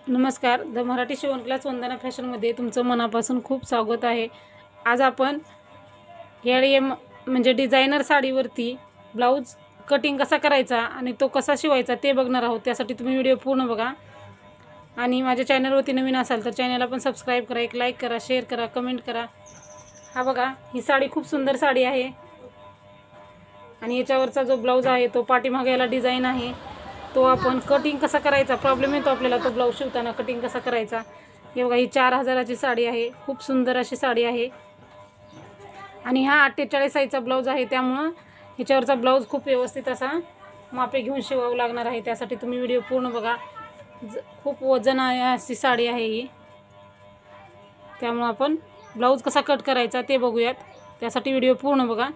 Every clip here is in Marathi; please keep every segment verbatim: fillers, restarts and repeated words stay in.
नमस्कार, द मराठी शिवण क्लास वंदना फॅशनमध्ये तुमचं मनापासून खूप स्वागत आहे। आज आपण एम म्हणजे डिझायनर साडीवरती ब्लाऊज कटिंग कसा करायचा आणि तो कसा शिवायचा ते बघणार आहोत। त्यासाठी तुम्ही व्हिडिओ पूर्ण बघा आणि माझ्या चॅनलवरती नवीन असाल तर चॅनलला पण सबस्क्राइब करा, एक लाईक करा, शेअर करा, कमेंट करा। हा बघा, ही साडी खूप सुंदर साडी आहे आणि याच्यावरचा जो ब्लाऊज आहे तो पाठीमागे याला डिझाइन आहे। तो आपण कटिंग कसा करायचा प्रॉब्लेम येतो आपल्याला, तो ब्लाऊज शिवताना कटिंग कसा करायचा। हे बघा, ही चार हजाराची साडी आहे, खूप सुंदर अशी साडी आहे आणि हा अठ्ठेचाळीस साईजचा ब्लाऊज आहे। त्यामुळे ह्याच्यावरचा ब्लाऊज खूप व्यवस्थित असा मापे घेऊन शिवावं लागणार आहे। त्यासाठी तुम्ही व्हिडिओ पूर्ण बघा। खूप वजन आहे अशी साडी आहे ही, त्यामुळे आपण ब्लाऊज कसा कट करायचा ते बघूयात। त्यासाठी व्हिडिओ पूर्ण बघा।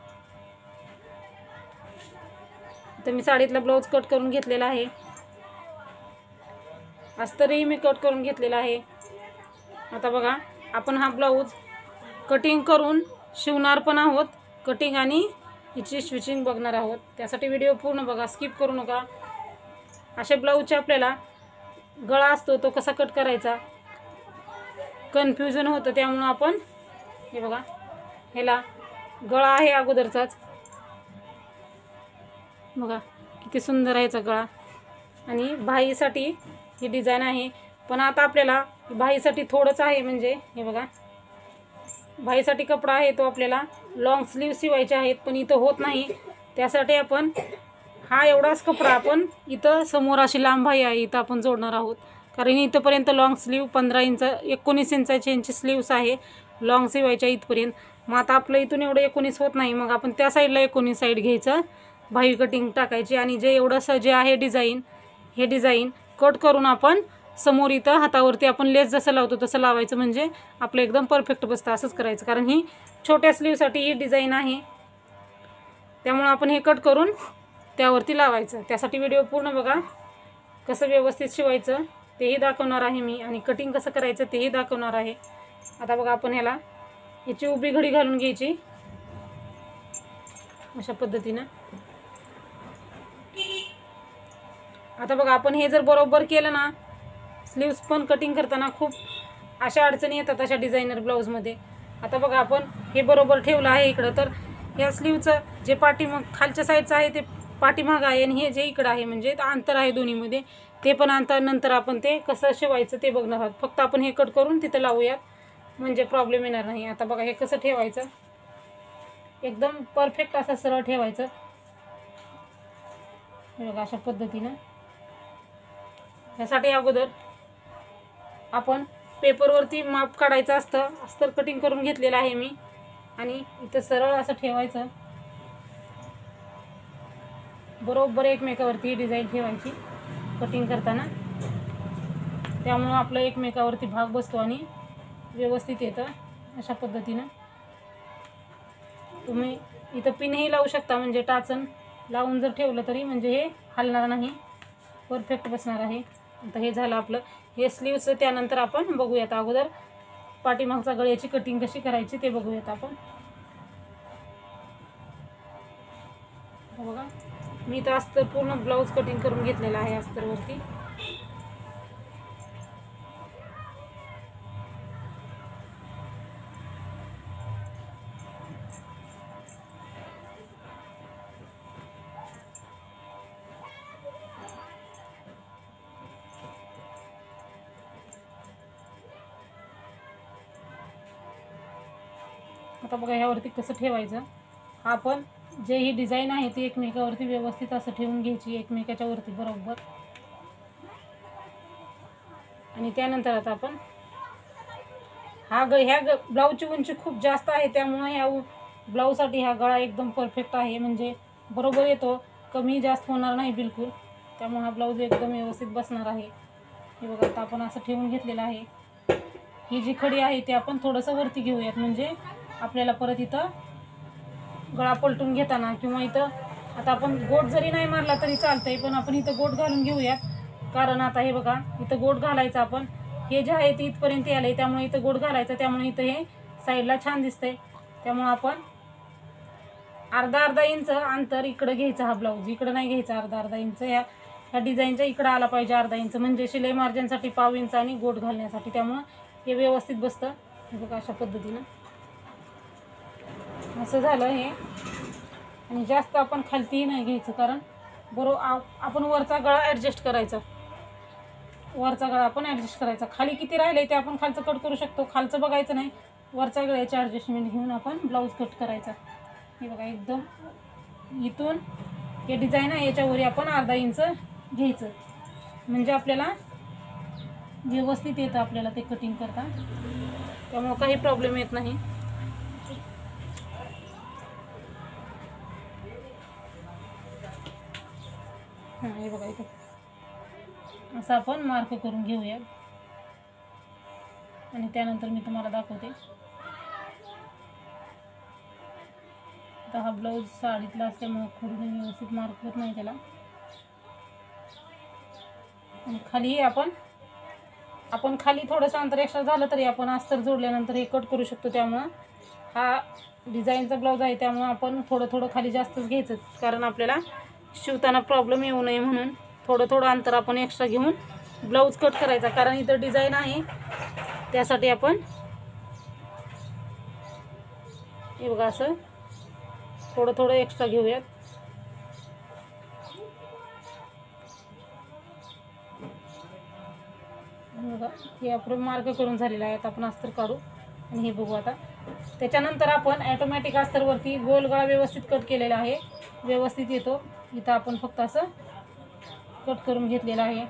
तर मी साडीतला ब्लाऊज कट करून घेतलेला आहे, अस्तरही मी कट करून घेतलेला आहे। आता बघा, आपण हा ब्लाऊज कटिंग करून शिवणार पण आहोत, कटिंग आणि याची स्टिचिंग बघणार आहोत। त्यासाठी व्हिडिओ पूर्ण बघा, स्किप करू नका। अशा ब्लाऊजचे आपल्याला गळा असतो तो कसा कट करायचा कन्फ्युजन होतं, त्यामुळे आपण हे बघा, ह्याला गळा आहे अगोदरचाच, बघा किती सुंदर आहे याचा गळा आणि बाहीसाठी ही डिझाइन आहे। पण आता आपल्याला बाहीसाठी थोडंच आहे, म्हणजे हे बघा, बाहीसाठी कपडा आहे तो आपल्याला लॉंग स्लीव शिवायचे आहेत, पण इथं होत नाही। त्यासाठी आपण हा एवढाच कपडा आपण इथं समोर अशी लांब बाही आहे इथं आपण जोडणार आहोत, कारण इथंपर्यंत लॉंग स्लीव पंधरा इंच एकोणीस इंचाची यांची स्लीव्स आहे लॉंग शिवायच्या इथपर्यंत। मग आता आपलं इथून एवढं एकोणीस होत नाही, मग आपण त्या साईडला एकोणीस साईड घ्यायचं, बाही कटिंग टाकायची आणि जे एवढंसं जे आहे डिझाईन, हे डिझाईन कट करून आपण समोर इथं हातावरती आपण लेस जसं लावतो तसं लावायचं, म्हणजे आपलं एकदम परफेक्ट बसतं। असंच करायचं, कारण ही छोट्या स्लीवसाठी ही डिझाईन आहे, त्यामुळे आपण हे कट करून त्यावरती लावायचं। त्यासाठी व्हिडिओ पूर्ण बघा, कसं व्यवस्थित शिवायचं तेही दाखवणार आहे मी आणि कटिंग कसं करायचं तेही दाखवणार आहे। आता बघा, आपण ह्याला याची उभी घडी घालून घ्यायची अशा पद्धतीनं। आता बघा, आपण हे जर बरोबर केलं ना, स्लीव्स पण कटिंग करताना खूप अशा अडचणी येतात अशा डिझायनर ब्लाऊजमध्ये। आता बघा, आपण हे बरोबर ठेवलं आहे इकडं, तर या स्लीवचं जे पाठीमाग खालच्या साईडचं आहे ते पाठीमाग आहे आणि हे जे इकडं आहे म्हणजे अंतर आहे दोन्हीमध्ये, ते पण अंतर नंतर आपण ते कसं शिवायचं ते बघणार आहोत। फक्त आपण हे कट करून तिथं लावूयात, म्हणजे प्रॉब्लेम येणार नाही। आता बघा, हे कसं ठेवायचं, एकदम परफेक्ट असं सरळ ठेवायचं, हे बघा अशा पद्धतीनं। यासाठी अगोदर आपण पेपरवरती माप काढायचं असतं, अस्तर कटिंग करून घेतलेलं आहे मी आणि इथं सरळ असं ठेवायचं, बरोबर एकमेकावरती डिझाईन ठेवायची कटिंग करताना, त्यामुळं आपलं एकमेकावरती भाग बसतो आणि व्यवस्थित येतं। अशा पद्धतीनं तुम्ही इथं पिनही लावू शकता, म्हणजे टाचन लावून जर ठेवलं तरी म्हणजे हे हलणार नाही, परफेक्ट बसणार आहे। आता हे झालं आपलं हे स्लीवचं। त्यानंतर आपण बघूयात अगोदर पाठीमागचा गळ्याची कटिंग कशी करायची ते बघूयात आपण। बघा, मी तर अस्तर पूर्ण ब्लाऊज कटिंग करून घेतलेला आहे अस्तरवरती। आता बघा, ह्यावरती कसं ठेवायचं, आपण जे ही डिझाईन आहे ती एकमेकावरती व्यवस्थित असं ठेवून घ्यायची एकमेकाच्या वरती बरोबर। आणि त्यानंतर आता आपण हा ग ह्या ग ब्लाऊजची उंची खूप जास्त आहे, त्यामुळे ह्या ब्लाऊजसाठी हा गळा एकदम परफेक्ट आहे, म्हणजे बरोबर येतो, कमी जास्त होणार नाही बिलकुल, त्यामुळे हा ब्लाऊज एकदम व्यवस्थित बसणार आहे। हे बघा, आता आपण असं ठेवून घेतलेलं आहे। ही जी खडी आहे ती आपण थोडंसं वरती घेऊयात, म्हणजे आपल्याला परत इथं गळा पलटून घेताना किंवा इथं आता आपण गोट जरी नाही मारला तरी चालतंय, पण आपण इथं गोट घालून घेऊयात, कारण आता हे बघा इथं गोट घालायचं आपण, हे जे आहे ते इथपर्यंत आलंय त्यामुळे इथं गोट घालायचं, त्यामुळे इथं हे साईडला छान दिसतंय। त्यामुळे आपण अर्धा अर्धा इंच अंतर इकडं घ्यायचं, हा ब्लाऊज इकडं नाही घ्यायचा, अर्धा अर्धा इंच या ह्या डिझाईनच्या इकडं आला पाहिजे अर्धा इंच, म्हणजे शिलाई मार्जिनसाठी पाव इंच आणि गोट घालण्यासाठी, त्यामुळं हे व्यवस्थित बसतं. बघा अशा पद्धतीनं असं झालं हे. आणि जास्त आपण खालतीही नाही घ्यायचं, कारण बरोबर आपण वरचा गळा ॲडजस्ट करायचा, वरचा गळा आपण ॲडजस्ट करायचा. खाली किती राहिले ते आपण खालचं कट करू शकतो, खालचं बघायचं नाही, वरच्या गळ्याचे ॲडजस्टमेंट घेऊन आपण ब्लाऊज कट करायचा. हे बघा एकदम इथून हे डिझाईन आहे याच्यावर आपण अर्धा इंच घ्यायचं, म्हणजे आपल्याला व्यवस्थित येतं आपल्याला ते कटिंग करता, त्यामुळे काही प्रॉब्लेम येत नाही. हां हे बघा इथं असं आपण मार्क करून घेऊया आणि त्यानंतर मी तुम्हाला दाखवते. आता हा ब्लाऊज साडीतला असल्यामुळे खोडून व्यवस्थित मार्क होत नाही त्याला. आणि खाली आपण आपण खाली थोडंसं अंतर एक्स्ट्रा झालं तरी आपण अस्तर जोडल्यानंतर हे कट करू शकतो, त्यामुळं हा डिझाईनचा ब्लाऊज आहे त्यामुळं आपण थोडं थोडं खाली जास्तच घ्यायचं, कारण आपल्याला शिवताना प्रॉब्लेम येऊ नये म्हणून थोडं थोडं अंतर आपण एक्स्ट्रा घेऊन ब्लाऊज कट करायचा. कारण इथं डिझाईन आहे त्यासाठी आपण हे बघा असं थोडं थोडं एक्स्ट्रा घेऊयात. बघा हे आपण मार्क करून झालेलं आहे. आता आपण अस्तर काढू आणि हे बघू. आता त्याच्यानंतर आपण ॲटोमॅटिक अस्तरवरती गोल गळा व्यवस्थित कट केलेला आहे, व्यवस्थित येतो. इथं आपण फक्त असं कट करून घेतलेलं आहे.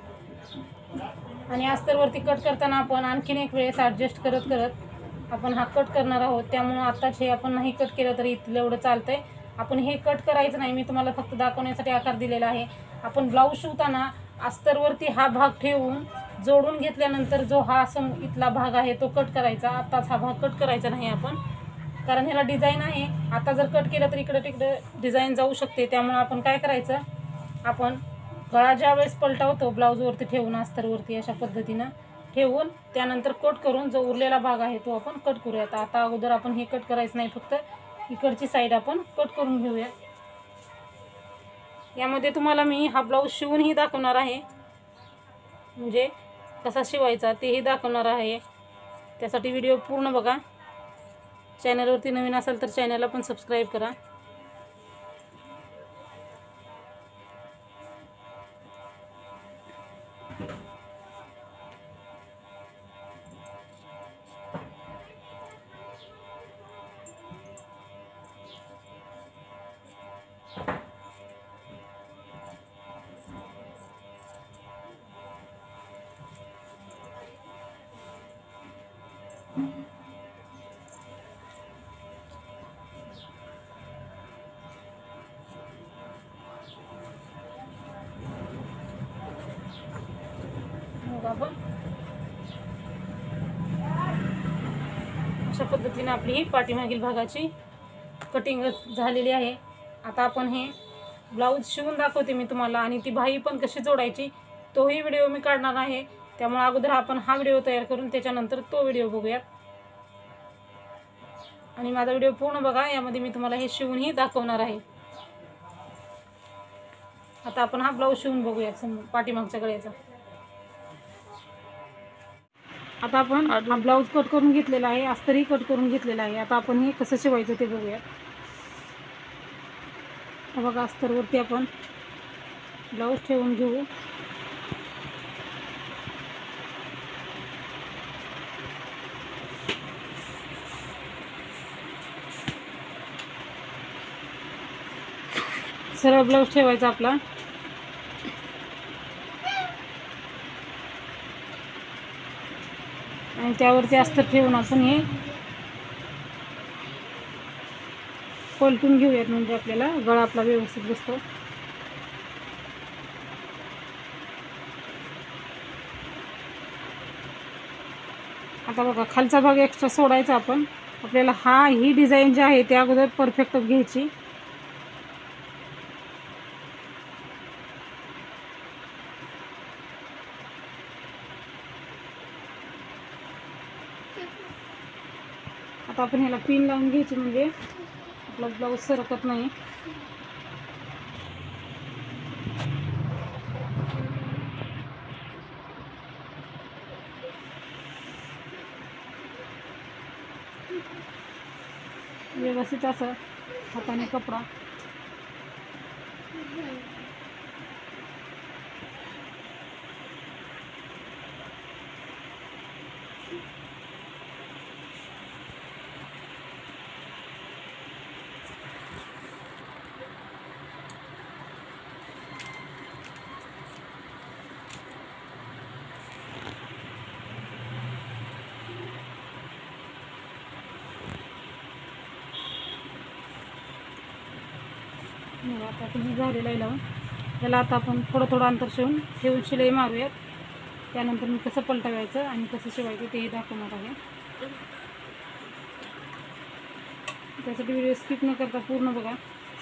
आणि अस्तरवरती कट करताना आपण आणखीन एक वेळेस ॲडजस्ट करत करत आपण हा कट करणार आहोत, त्यामुळं आत्ताच हे आपण नाही कट केलं तरी इथलं एवढं चालतंय. आपण हे कट करायचं नाही, मी तुम्हाला फक्त दाखवण्यासाठी आकार दिलेला आहे. आपण ब्लाऊज शिवताना अस्तरवरती हा भाग ठेवून जोडून घेतल्यानंतर जो हा सम इथला भाग आहे तो कट करायचा. आत्ताच हा भाग कट करायचा नाही आपण, कारण ह्याला डिझाईन आहे. आता जर कट केलं तर इकडं तिकडं डिझाईन जाऊ शकते, त्यामुळं आपण काय करायचं, आपण गळा ज्या वेळेस पलटवतो ब्लाऊजवरती ठेवून अस्तरवरती अशा पद्धतीनं ठेवून त्यानंतर कट करून जो उरलेला भाग आहे तो आपण कट करूयात. आता अगोदर आपण हे कट करायचं नाही, फक्त इकडची साईड आपण कट करून घेऊया. यामध्ये तुम्हाला मी हा ब्लाऊज शिवूनही दाखवणार आहे, म्हणजे कसा शिवायचा तेही दाखवणार आहे. त्यासाठी व्हिडिओ पूर्ण बघा. चॅनलवरती नवीन असाल तर चॅनलला पण सबस्क्राईब करा. आपण अशा पद्धतीने आपली ही पाठीमागील भागाची कटिंग झालेली आहे. आता आपण हे ब्लाऊज शिवून दाखवते मी तुम्हाला, आणि ती बाही पण कशी जोडायची तोही व्हिडिओ मी काढणार आहे. त्यामुळे अगोदर आपण हा व्हिडिओ तयार करून त्याच्यानंतर तो व्हिडिओ बघूयात. आणि माझा व्हिडिओ पूर्ण बघा, यामध्ये मी तुम्हाला हे शिवूनही दाखवणार आहे. आता आपण हा ब्लाऊज शिवून बघूयात पाठीमागच्या गळ्याचा. आता आपण हा ब्लाऊज कट करून घेतलेला आहे, अस्तरही कट करून घेतलेला आहे. आता आपण हे कसं शिवायचं ते बघूया. बघा अस्तरवरती आपण ब्लाऊज ठेवून घेऊ. सरळ ब्लाऊज ठेवायचा आपला. आणि त्यावरती अस्तर ठेवून आपण हे पलटून घेऊयात, म्हणजे आपल्याला गळा आपला व्यवस्थित बसतो. आता बघा खालचा भाग एक्स्ट्रा सोडायचा आपण. आपल्याला हा ही डिझाईन जी आहे ती अगोदर परफेक्ट घ्यायची. आता आपण ह्याला पिन लावून घ्यायची, म्हणजे आपला ब्लाऊज सरकत नाही. व्यवस्थित असं हाताने कपडा आता तुम्ही झालेला आहे लावून त्याला आता आपण थोडं थोडं अंतर शिवून ठेवून शिलाई मारूयात. त्यानंतर मी कसं पलटवायचं आणि कसं शिवायचं तेही दाखवणार आहे. त्यासाठी व्हिडिओ स्किप न करता पूर्ण बघा.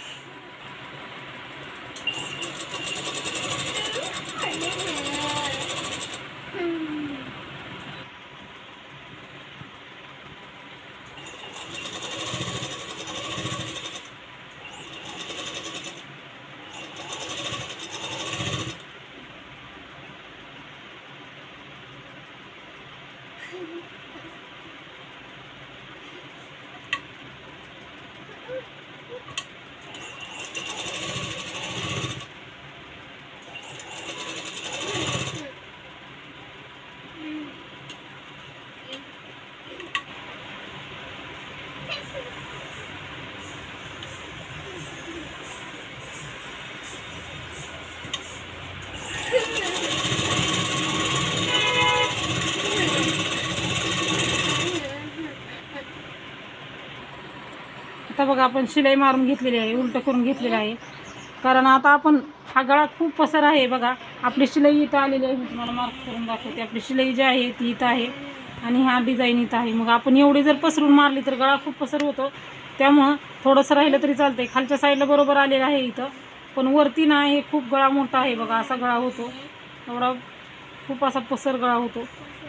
आता बघा आपण शिलाई मारून घेतलेली आहे, उलट करून घेतलेलं आहे. कारण आता आपण हा गळा खूप पसर आहे बघा. आपली शिलाई इथं आलेली आहे, मी तुम्हाला मार्क करून दाखवते. आपली शिलाई जी आहे ती इथं आहे आणि ह्या डिझाईन इथं आहे. मग आपण एवढी जर पसरून मारली तर गळा खूप पसर होतो. त्यामुळं थोडंसं राहिलं तरी चालतंय. खालच्या साईडला बरोबर आलेलं आहे इथं, पण वरती ना हे खूप गळा मोठा आहे बघा. असा गळा होतो, एवढा खूप असा पसर गळा होतो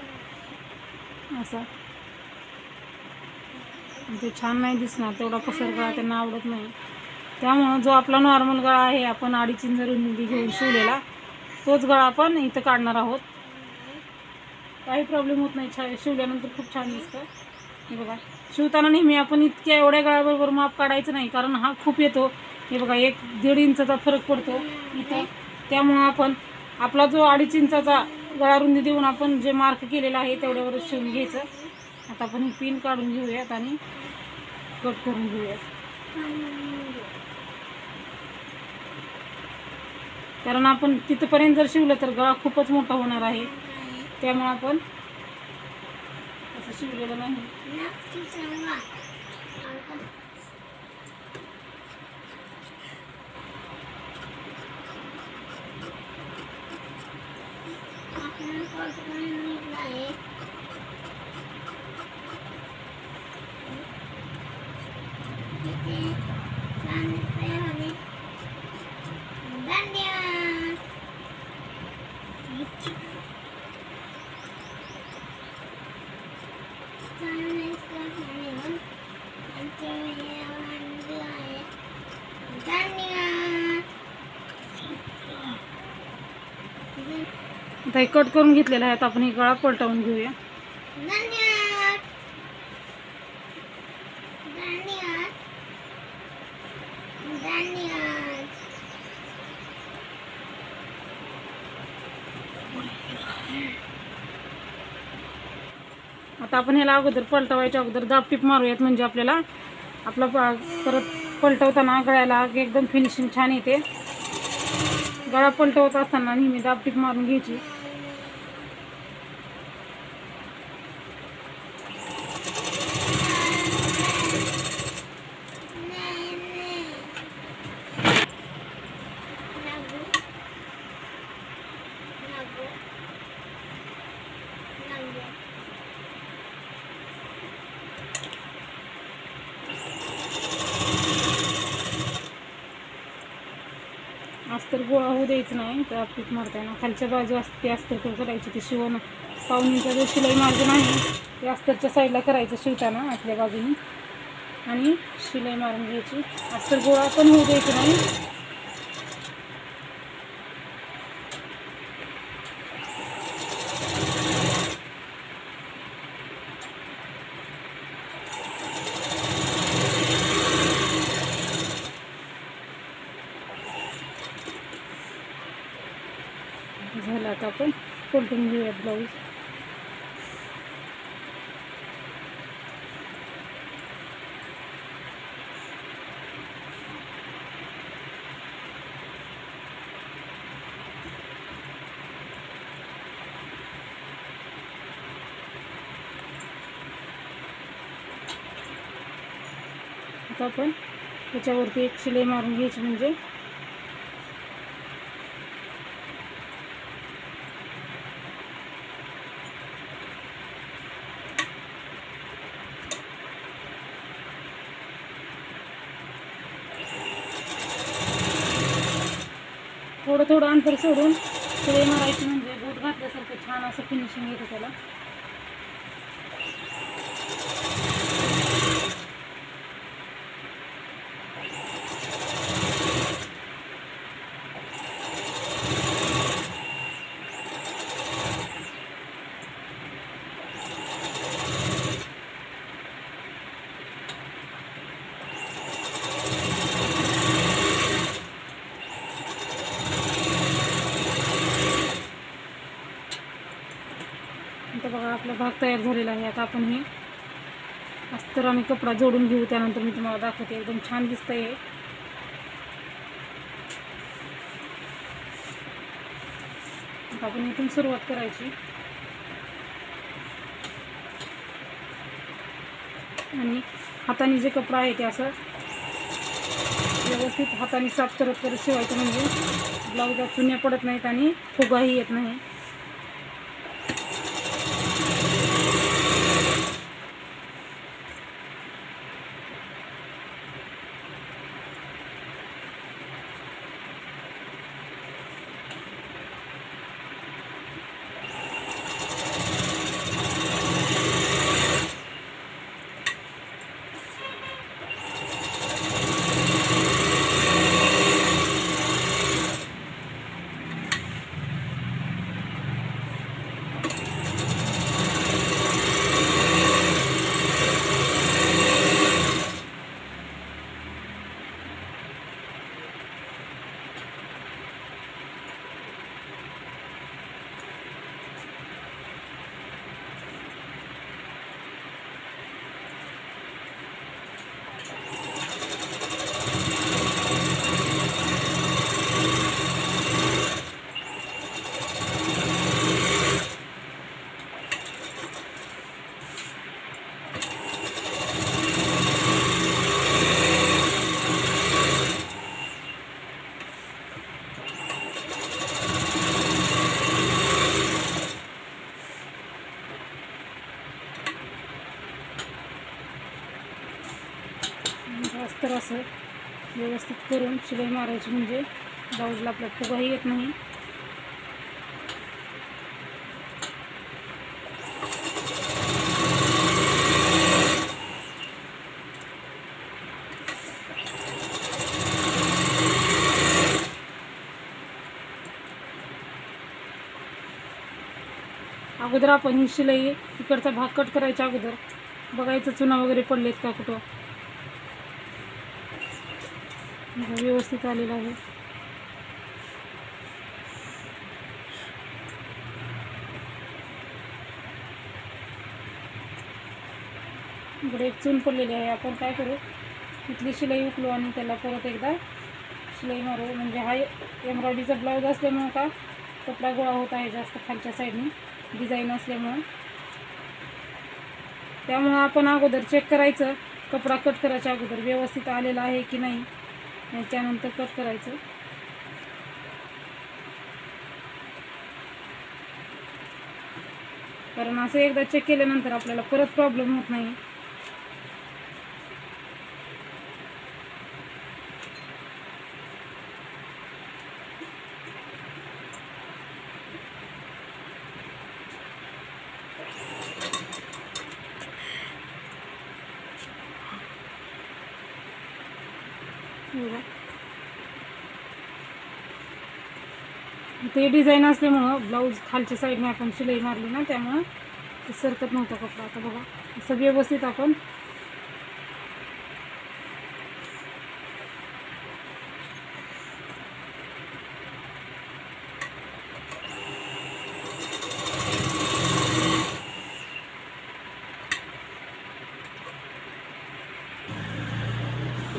असा. ते छान नाही दिसणार, तेवढा पसर गळा त्यांना आवडत नाही. त्यामुळं जो आपला नॉर्मल गळा आहे आपण अडीच इंच रुंदी घेऊन शिवलेला, तोच गळा आपण इथं काढणार आहोत. काही प्रॉब्लेम होत नाही, छा शिवल्यानंतर खूप छान दिसतं. हे बघा, शिवताना नेहमी आपण इतक्या एवढ्या गळ्याबरोबर माप काढायचं नाही, कारण हा खूप येतो. हे बघा, एक दीड इंचाचा फरक पडतो इथं. त्यामुळं आपण आपला जो अडीच इंचाचा गळा रुंदी देऊन आपण जे मार्क केलेला आहे तेवढ्यावरच शिवून घ्यायचं. आता आपण ही पिन काढून घेऊयात आणि कट करून घेऊयात. कारण आपण तिथपर्यंत जर शिवलं तर गळा खूपच मोठा होणार आहे. त्यामुळे आपण असं शिवलेलं नाही. आता हे कट करून घेतलेलं आहे. आता आपण ही गळा पलटवून घेऊया. आता आपण ह्याला अगोदर पलटवायच्या अगोदर दाबटीप मारूयात, म्हणजे आपल्याला आपला परत पलटवताना गळ्याला एकदम फिनिशिंग छान येते. गळा पलटवत असताना नेहमी दाबटीप मारून घ्यायची. अस्तर गोळा होऊ द्यायचं नाही. तर पीठ मारताना खालच्या बाजू असते अस्तर करायची, ते शिवण पावणीचा जो शिलाई मार्जिन आहे ते अस्तरच्या साईडला करायचं शिवताना आतल्या बाजूनी, आणि शिलाई मारून घ्यायची. अस्तर गोळा पण होऊ द्यायचं नाही. लाटून घेऊयात ब्लाऊज. आता आपण त्याच्यावरती एक शिलाई मारून घ्यायची, म्हणजे थोडं थोडं अंतर सोडून शिलाई मारायची, म्हणजे बोट घातल्यासारखं छान असं फिनिशिंग येतं त्याला. आता बघा आपला भाग तयार झालेला आहे. आता आपण हे अस्तर आणि कपडा जोडून घेऊ, त्यानंतर मी तुम्हाला दाखवते. एकदम छान दिसतंय हे. आता आपण इथून सुरुवात करायची आणि हाताने जे कपडा आहे ते असं व्यवस्थित हाताने साफ करत करत शिवायचं, म्हणजे ब्लाऊजात चुन्या पडत नाहीत आणि फुगाही येत नाही. अस्तर असं व्यवस्थित करून शिलाई मारायची, म्हणजे ब्लाऊजला आपल्या फुगाही येत नाही. अगोदर आपण ही शिलाई इकडचा भाग कट करायच्या अगोदर बघायचं चुना वगैरे पडलेत का कुठं. व्यवस्थित आलेला आहे. इकडे एक चून पडलेली आहे. आपण काय करू, इथली शिलाई उकलू आणि त्याला परत एकदा शिलाई मारू, म्हणजे हा एम्ब्रॉयडरीचा ब्लाऊज असल्यामुळे का कपडा गोळा होत आहे जास्त खालच्या साईडने डिझाईन असल्यामुळं. त्यामुळं आपण अगोदर चेक करायचं, कपडा कट करायच्या अगोदर व्यवस्थित आलेला आहे की नाही, आणि त्यानंतर कट करायचं. कारण असं एकदा चेक केल्यानंतर आपल्याला परत प्रॉब्लेम होत नाही. ते डिझाईन असल्यामुळं ब्लाऊज खालच्या साईडने आपण शिलाई मारली ना, त्यामुळं ते सरकत नव्हतं कपडा. आता बघा असं व्यवस्थित आपण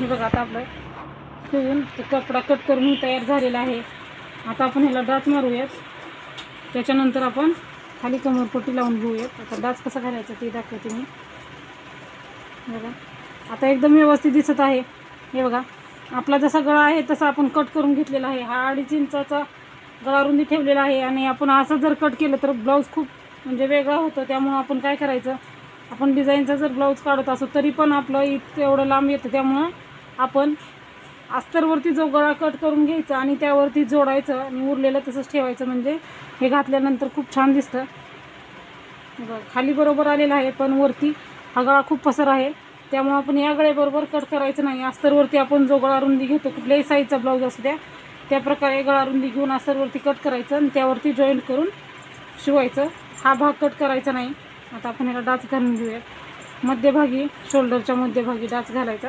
हे बघा आता आपलं शिवून तो कपडा कट करून तयार झालेला आहे. आता आपण ह्याला डाच मारूयात. त्याच्यानंतर आपण खाली कमरपट्टी लावून घेऊयात. आता डाच कसा घालायचा ते दाखवते मी. बघा आता एकदम व्यवस्थित दिसत आहे. हे बघा आपला जसा गळा आहे तसा आपण कट करून घेतलेला आहे. हा अडीच इंचाचा गळा रुंदी ठेवलेला आहे आणि आपण असं जर कट केलं तर ब्लाऊज खूप म्हणजे वेगळा होतं. त्यामुळं आपण काय करायचं, आपण डिझाईनचा जर ब्लाऊज काढत असो तरी पण आपलं इतकं एवढं लांब येतं. त्यामुळं आपण अस्तरवरती जो गळा कट करून घ्यायचा आणि त्यावरती जोडायचं आणि उरलेलं तसंच ठेवायचं, म्हणजे हे घातल्यानंतर खूप छान दिसतं. बघा खाली बरोबर आलेला आहे पण वरती हा गळा खूप पसर आहे. त्यामुळे आपण या गळ्याबरोबर कट करायचं नाही. अस्तरवरती आपण जो गळा रुंदी घेतो, कुठल्याही साईजचा ब्लाऊज असू द्या, त्या प्रकारे गळा रुंदी घेऊन अस्तरवरती कट करायचं आणि त्यावरती जॉईंट करून शिवायचं. हा भाग कट करायचा नाही. आता आपण याला डाच घालून घेऊया. मध्यभागी शोल्डरच्या मध्यभागी डाच घालायचा.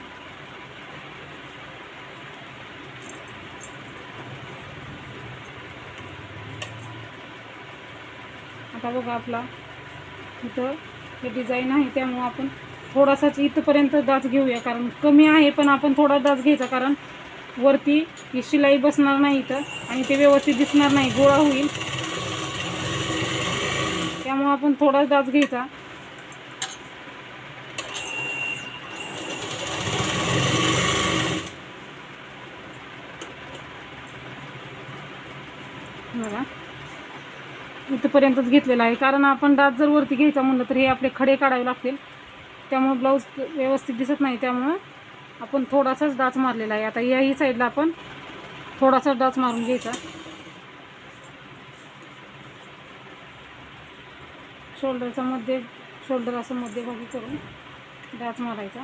आता बघा आपला इथं हे डिझाईन आहे त्यामुळं आपण थोडासाच इथंपर्यंत डाच घेऊया, कारण कमी आहे पण आपण थोडा डाच घ्यायचा, कारण वरती ही शिलाई बसणार नाही इथं आणि ते व्यवस्थित दिसणार नाही, गोळा होईल. त्यामुळं आपण थोडाच डाच घ्यायचा. बघा इथंपर्यंतच घेतलेला आहे, कारण आपण डाच जर वरती घ्यायचा म्हणलं तर हे आपले खडे काढावे लागतील. त्यामुळे ब्लाऊज व्यवस्थित दिसत नाही. त्यामुळं आपण थोडासाच डाच मारलेला आहे. आता याही साईडला आपण थोडासा डाच मारून घ्यायचा. शोल्डरचा मध्ये शोल्डर असं मध्यभागी करून डाच मारायचा.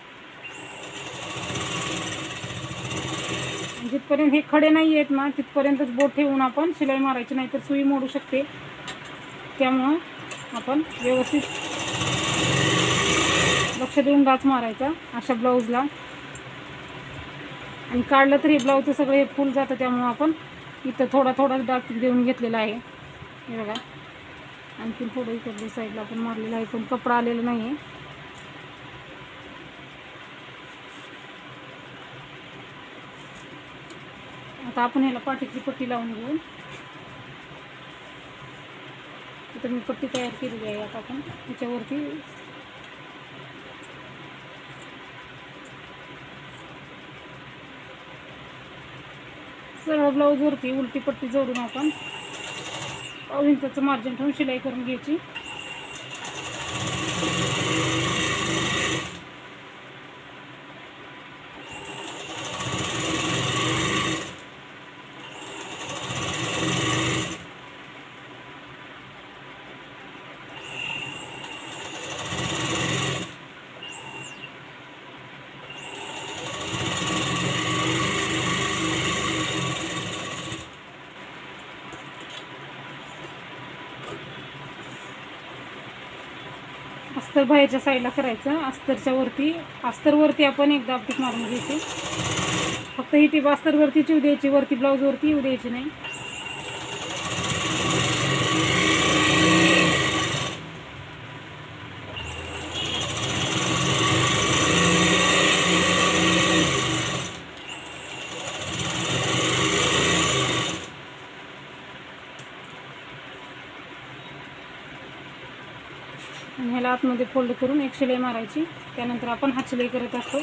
जिथपर्यंत हे खडे नाही आहेत ना तिथपर्यंतच बोट ठेवून आपण शिलाई मारायची, नाही तर सुई मोडू शकते. त्यामुळं आपण व्यवस्थित लक्ष देऊन डाच मारायचा अशा ब्लाऊजला. आणि काढलं तरी ब्लाऊजचं सगळं हे फुल जातं. त्यामुळं आपण इथं थोडा थोडा डाच देऊन घेतलेला आहे. हे बघा आणखी थोडं इकडच्या साईडला आपण मारलेलं आहे पण कपडा आलेला नाही आहे. आता आपण ह्याला पाठीची पट्टी लावून घेऊ. इथं मी पट्टी तयार केलेली आहे. आता आपण त्याच्यावरती सरळ ब्लाऊजवरती उलटी पट्टी जोडून आपण पाव इंचाचं मार्जिन ठेवून शिलाई करून घ्यायची. अस्तर बाहेरच्या साईडला करायचं. अस्तरच्या वरती अस्तरवरती आपण एकदा दाबटीक मारून घ्यायची. फक्त ही टीप अस्तरवरतीच येऊ द्यायची, वरती ब्लाऊजवरती येऊ द्यायची नाही. आणि ह्याला आतमध्ये फोल्ड करून एक शिलाई मारायची. त्यानंतर आपण हात शिलाई करत असतो.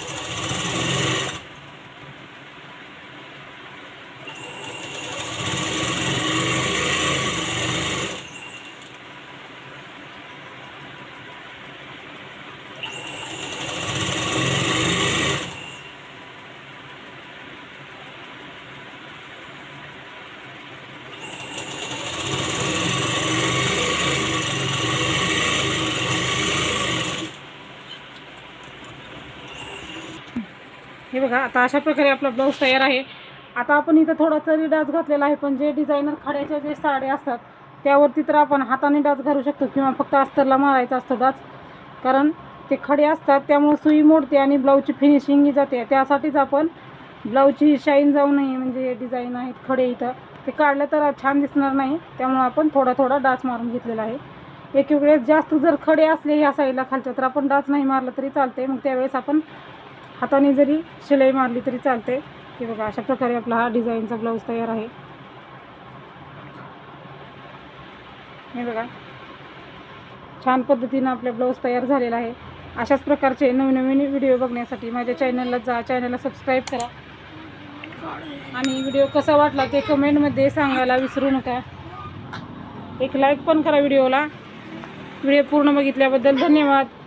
हे बघा आता अशा प्रकारे आपला ब्लाऊज तयार आहे. आता आपण इथं थोडासा डाच घातलेला आहे, पण जे डिझायनर खड्याच्या जे साड्या असतात त्यावरती तर आपण हाताने डाच घालू शकतो किंवा फक्त अस्तरला मारायचा असतो डाच, कारण ते खडे असतात त्यामुळे सुई मोडते आणि ब्लाऊजची फिनिशिंग जाते. त्यासाठीच आपण ब्लाऊजची शाईन जाऊ नये, म्हणजे हे डिझाईन आहेत खडे इथं ते काढलं तर छान दिसणार नाही. त्यामुळे आपण थोडा थोडा डाच मारून घेतलेला आहे. एक वेळेस जास्त जर खडे असले ह्या साईडला खालच्या तर आपण डाच नाही मारला तरी चालते. मग त्यावेळेस आपण हाताने जरी शिलाई मारली तरी चालते। हे बघा अशा प्रकारे आपला हा डिझाईनचा ब्लाऊज तयार आहे। हे बघा छान पद्धतीनं आपला ब्लाऊज तयार झालेला आहे। अशाच प्रकारचे नवीन नवीन व्हिडिओ बघण्यासाठी माझ्या चॅनलला जा, चॅनलला सबस्क्राईब करा आणि व्हिडिओ कसा वाटला ते कमेंटमध्ये सांगायला विसरू नका। एक लाईक पण करा व्हिडिओला। व्हिडिओ पूर्ण बघितल्याबद्दल धन्यवाद।